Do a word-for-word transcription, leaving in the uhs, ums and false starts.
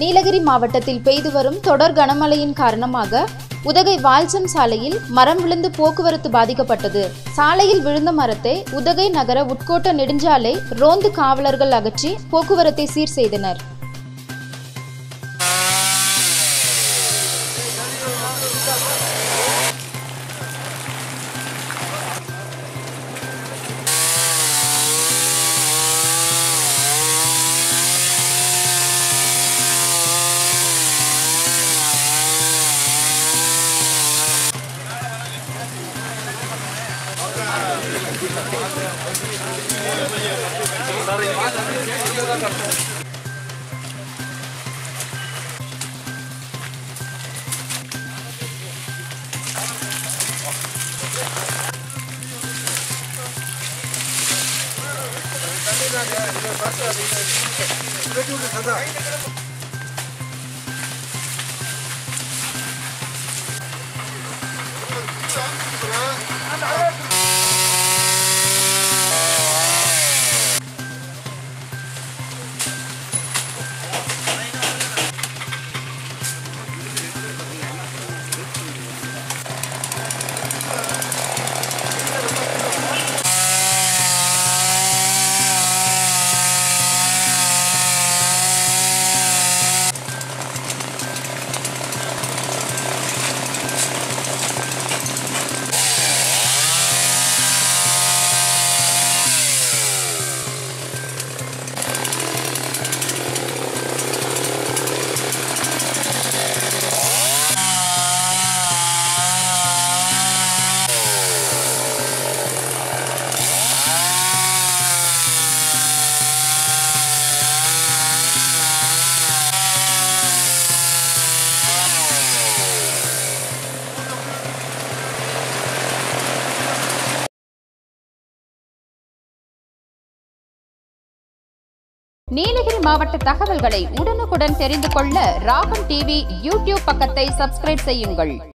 நீலகிரி மாவட்டத்தில் பெய்து வரும் தொடர் கனமழையின் காரணமாக உதகை வால்சம் சாலையில் மரம் விழுந்து போக்குவரத்து பாதிக்கப்பட்டது. சாலையில் விழுந்த மரத்தை உதகை நகர உட்கோட்ட நெடுஞ்சாலை ரோந்து காவலர்கள் அகற்றி போக்குவரத்தை சீர் செய்தனர். நீலகிரி மாவட்ட தகவல்களை உடனுக்குடன் தெரிந்து கொள்ள ராகம் டிவி யூடியூப் பக்கத்தை சப்ஸ்கிரைப் செய்யுங்கள்.